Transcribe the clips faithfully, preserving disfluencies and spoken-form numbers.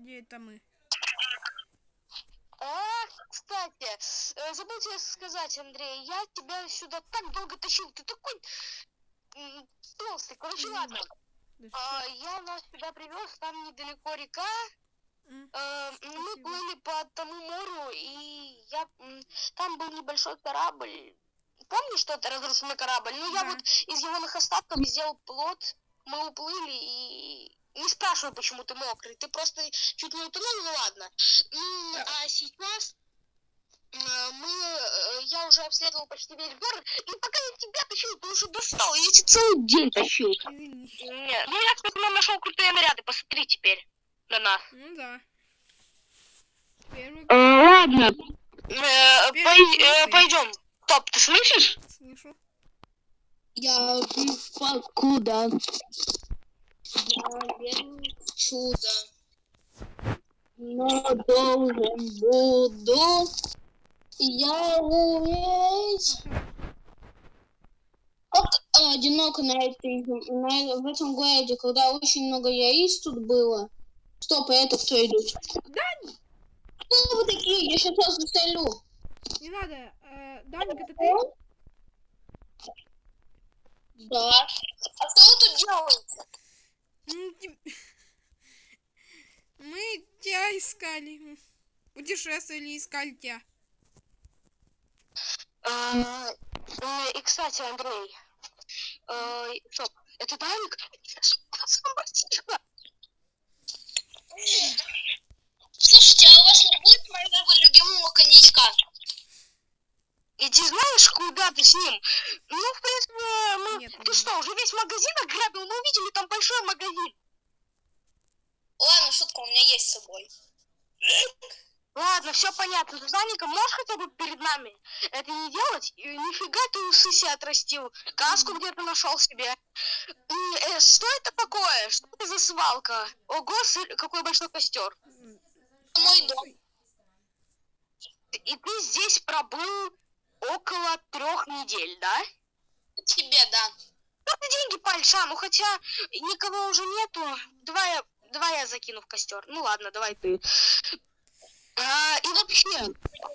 Где это мы? А, кстати, забыл тебе сказать, Андрей, я тебя сюда так долго тащил, ты такой толстый, короче, ладно. А, я нас сюда привез, там недалеко река, Mm. а, мы плыли по тому морю, и я, там был небольшой корабль. Помнишь, что это разрушенный корабль? Ну, я Да. вот из его остатков сделал плот, мы уплыли, и не спрашивай, почему ты мокрый, ты просто чуть не утонул, ну ладно. Да. А сейчас мы, я уже обследовал почти весь город, и пока я тебя тащил, ты уже достал, я тебе целый день тащил. Извини. Нет. Ну, я, кстати, нашел крутые наряды, посмотри теперь на нас. Ну да. Первый... Ладно, Первый пойдем. Топ, ты слышишь? Слышу. Я покуда. Я верю в чудо. Но должен буду я уметь. Как одиноко на этой, на, в этом городе, когда очень много яиц тут было. Стоп, а это кто идут? Дань! Кто вы такие? Я сейчас вас застрелю. Не надо. Э, Даник, это ты? Да. А что вы тут делаете? Мы тебя искали. Путешествовали, искали тебя. И, кстати, Андрей, стоп, это Даник? Слушайте, а у вас не будет моего любимого коньячка? Иди знаешь, куда ты с ним? Ну, в принципе, мы... Нет, Ты нет. что, уже весь магазин ограбил? Мы увидели там большой магазин. Ладно, шутка, у меня есть с собой. Ладно, все понятно. Ты, Даника, можешь хотя бы перед нами это не делать? И нифига ты усы себе отрастил. Каску где-то нашел себе. Э, что это такое? Что это за свалка? Ого, какой большой костер. Мой дом. И ты здесь пробыл около трех недель, да? Тебе, да. Ну, ты деньги пальша, ну хотя никого уже нету. Давай я, давай я закину в костер. Ну ладно, давай ты. А, и вообще,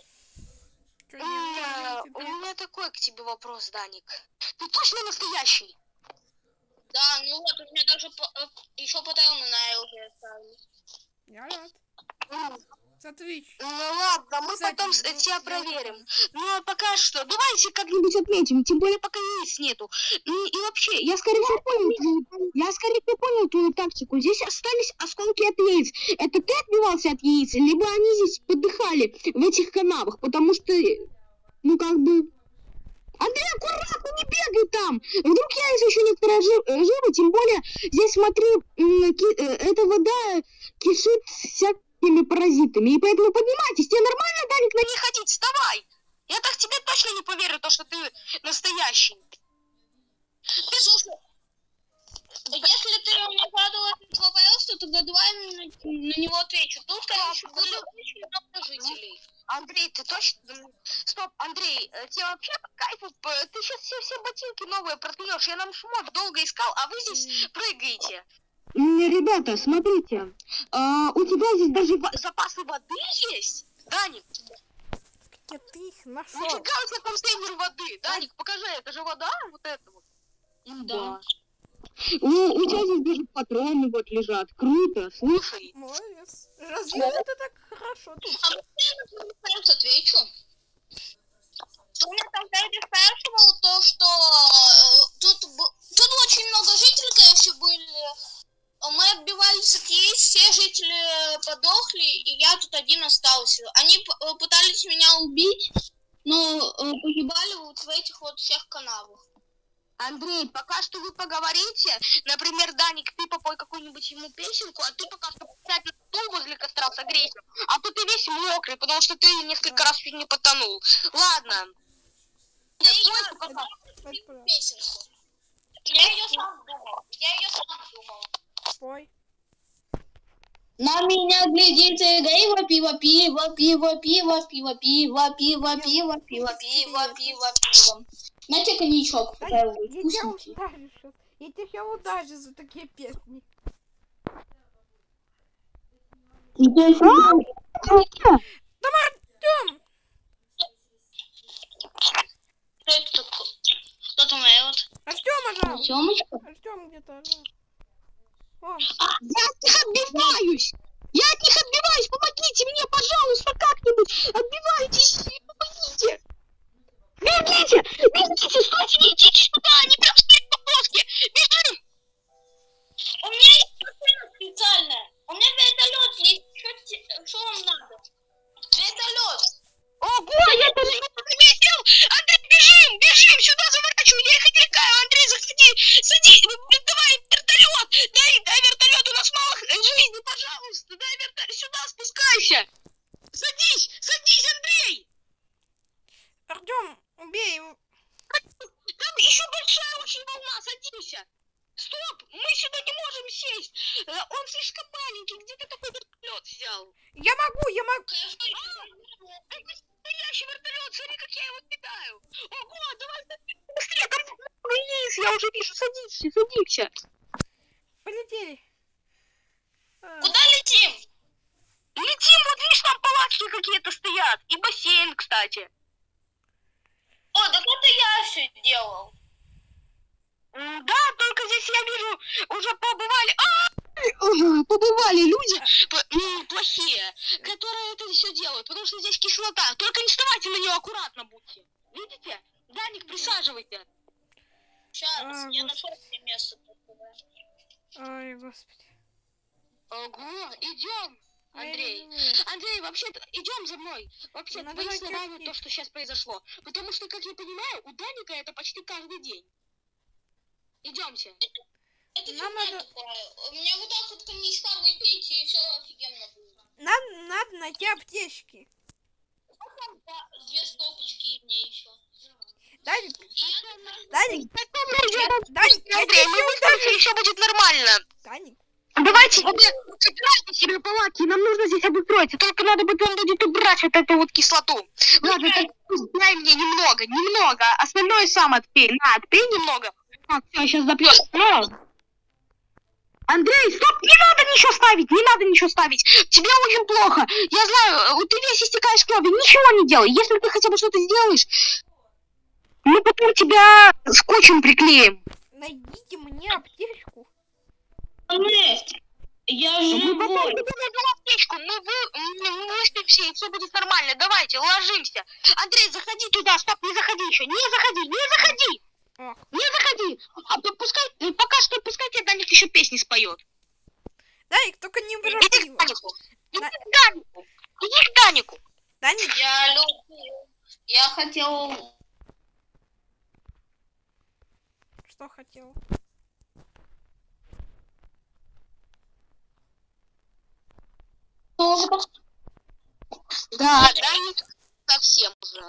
Конечно, у меня такой к тебе вопрос, Даник. Ты точно настоящий? Да, ну вот, у меня даже еще патроны на оружие остались. Я рад. Смотри. Ну ладно, мы Кстати, потом ну, тебя я проверим. тоже. Ну а пока что, давайте как-нибудь отметим, тем более пока яиц нету. И, и вообще, я скорее всего понял твою, я скорее всего понял твою тактику. Здесь остались осколки от яиц. Это ты отбивался от яиц, либо они здесь подыхали в этих канавах, потому что, ну как бы... Андрей, аккуратно, не бегай там! Вдруг яйца еще некоторые жи- живы, тем более здесь, смотри, м, ки- э, эта вода кишит всякими паразитами, и поэтому поднимайтесь, тебе нормально, Даник, на ней ходить, вставай! Я так тебе точно не поверю, то, что ты настоящий. Ты слушай, если ты мне задал этот вопрос, то тогда давай на, на него отвечу. Тут, конечно, были очень много жителей. Андрей, ты точно... Стоп, Андрей, тебе вообще по кайфу, ты сейчас все, все ботинки новые проткнешь, я нам шмот долго искал, а вы здесь прыгаете. Ребята, смотрите, а, у тебя здесь даже запасы воды есть, Даник? Где ты их нашел? Нифига у тебя контейнер воды, Даник, покажи, это же вода, вот это вот. Да. У, у тебя здесь даже патроны вот лежат, круто, слушай. Молодец. Разве это так хорошо тут? А я на отвечу. Что меня там Фредди спрашивал, то что э, тут, тут очень много жителей, конечно, были. Мы отбивались от яиц, все жители подохли, и я тут один остался. Они пытались меня убить, но э, погибали вот в этих вот всех канавах. Андрей, пока что вы поговорите, например, Даник, ты попой какую-нибудь ему песенку, а ты пока что сядь на стул возле костра согрейся, а то ты весь мокрый, потому что ты несколько раз чуть не потонул. Ладно. Я ее песенку. Я ее сам думал. Я ее сам думал. Пой. На меня глядит игриво, пиво, пиво, пиво, пиво, пиво, пиво, пиво, пиво, пиво, пиво, пиво, пиво. Знаете, коньячок? Да, я тебя ударю сейчас. Я тебя ударю за такие песни. Там Артем! Кто это такой? Кто там вот? Артема же! Тёмочка? Артем где-то же. Вон. Я от них отбиваюсь! Я от них отбиваюсь! Помогите мне, пожалуйста, как-нибудь! Отбивайтесь! Помогите! Бегите! Бегите! Стойте, не идите сюда! Они прям стоят по плоске! Бежим! У меня есть машина специальная. У меня вертолет есть. Что, что вам надо? Вертолет. Ого, я даже не заметил! Андрей, бежим! Бежим! Сюда заворачивай! Я их отвлекаю! Андрей, заходи! Сади! Давай вертолет! Дай, дай вертолет! У нас мало жизни, пожалуйста! Дай вертолет! Сюда спускайся! Садись! Садись, Андрей! Артем, убей его. Там еще большая очень волна! Садимся! Стоп! Мы сюда не можем сесть! Э, Он слишком маленький! Где ты такой вертолет взял? Я могу, я могу. А, это настоящий вертолет! Смотри, как я его кидаю! Ого, давай быстрее! Там много есть! Я уже вижу! Садись! Садимся! Полетели. А, Куда летим? Летим! Вот видишь, там палатки какие-то стоят! И бассейн, кстати! О, так это я все делал. М, Да, только здесь я вижу, уже побывали... А! Ага, побывали люди п- м, плохие, которые это все делают, потому что здесь кислота. Только не вставайте на нее, аккуратно будьте. Видите? Даник, присаживайте. Сейчас, А, я господи. нашел себе место такое. Ой, господи. Ого, идем, Андрей. Ой, Андрей, вообще-то, идем за мной. Вообще, Надо твоими найти словами актив. то, что сейчас произошло. Потому что, как я понимаю, у Даника это почти каждый день. Идемте. Это Нам фигня надо- такая. У меня вот так вот коньячка выпить, и все офигенно будет. Надо, надо найти аптечки. Да, две стопочки мне еще. Даник, И Даник, Я- Даник, я Андрей, мы тебе выставимся, и все будет нормально. Даник, Давайте, собирайте себе палатки, нам нужно здесь обустроиться. Только надо потом будет убрать вот эту вот кислоту. Ладно, так, дай мне немного, немного. Остальное сам отпей. На, отпей немного. Так, все, сейчас запьешь. Андрей, стоп, не надо ничего ставить, не надо ничего ставить. Тебе очень плохо. Я знаю, ты весь истекаешь кровью. Ничего не делай. Если ты хотя бы что-то сделаешь, мы потом тебя скотчем приклеим. найдите мне аптечку. я Мы потом живой. тебе найдем аптечку, мы, вы, мы выспимся, и все будет нормально. Давайте, ложимся. Андрей, заходи туда, стоп, не заходи еще, не заходи, не заходи, Ох. не заходи. А п- пускай, э, пока что, пускай тебе Даник еще песни споет. Даник, только не Иди вырви к его. Данику, иди Да. к Данику, иди к Данику. Даник, Я люблю. Я хотел... что хотел? Тоже Да, Даник совсем уже.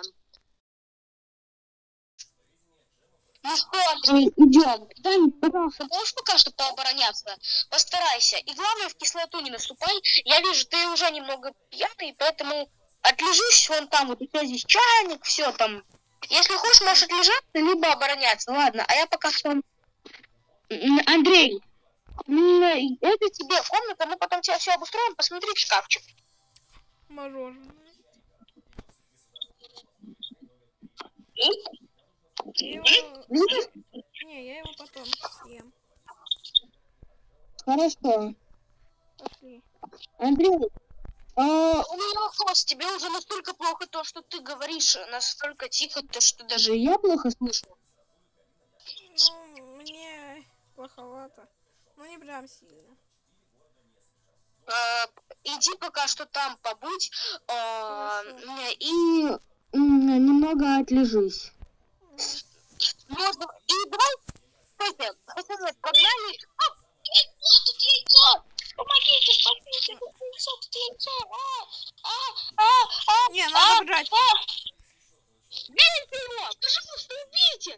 Ну что, Андрей, идем. Даник, пожалуйста, можешь пока что пообороняться? Постарайся. И главное, в кислоту не наступай. Я вижу, ты уже немного пьяный, поэтому отлежись вон там. Вот у тебя здесь чайник, все там. Если хочешь, можешь отлежаться, либо обороняться. Ладно, а я пока что... М, Андрей, м, это тебе комната, мы потом тебя все обустроим, посмотри в шкафчик. Мороженое. Я его... Не, я его потом съем. Хорошо. Пошли. Андрей, а, у меня вопрос. Тебе уже настолько плохо то, что ты говоришь, настолько тихо, то, что даже я плохо слышу. Ну, мне плоховато. Ну, не прям сильно. А, иди пока что там побудь а, Хорошо. и м, немного отлежись. Можно... И давай, стойте, пацаны, погнали. А, яйцо, тут яйцо! Помогите, спасите, тут яйцо, тут яйцо! А, а, а, а, Не, надо брать. Бейте его! Пожалуйста, убейте!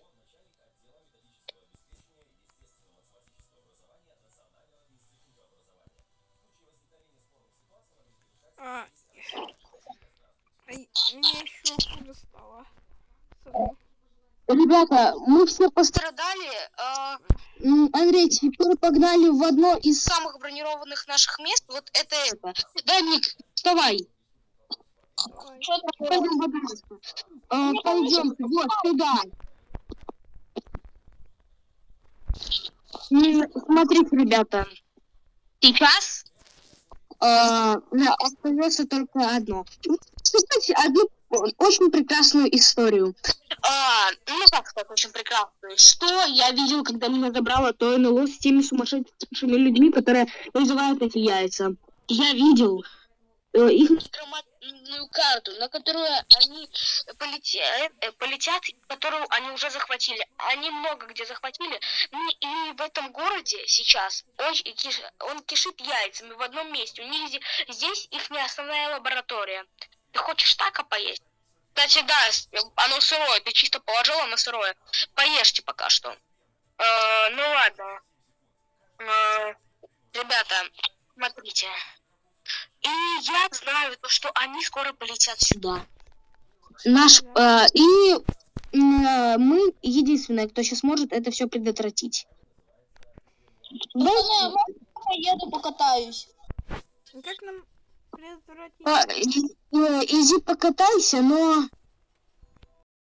А, ай, мне еще хуже стало. Sorry. Ребята, мы все пострадали. а, м, Андрей, теперь погнали в одно из самых бронированных наших мест. Вот это это. Да, Ник, вставай. Ой. Что такое? Пойдем в одно место. А, пойдем вот сюда. М, Смотрите, ребята. Сейчас а, да, остается только одно. Кстати, одну очень прекрасную историю. А, ну как сказать, очень прекрасную. Что я видел, когда меня забрало то эн эл о с теми сумасшедшими людьми, которые называют эти яйца. Я видел э, их громадную карту, на которую они полетят, полетят, которую они уже захватили. Они много где захватили. Ну, и в этом городе сейчас он, киш- он кишит яйцами в одном месте. У них зи- здесь их не основная лаборатория. Ты хочешь тако поесть? Кстати, да, с- оно сырое. Ты чисто положил, оно сырое. Поешьте пока что. Э, ну ладно. Э, ребята, смотрите. И я знаю то, что они скоро полетят сюда. Наш э, и э, мы единственное, кто сейчас может это все предотвратить. Пацаны, а можно я поеду покатаюсь? Ну как нам предотвратить? А, и- э, Иди покатайся, но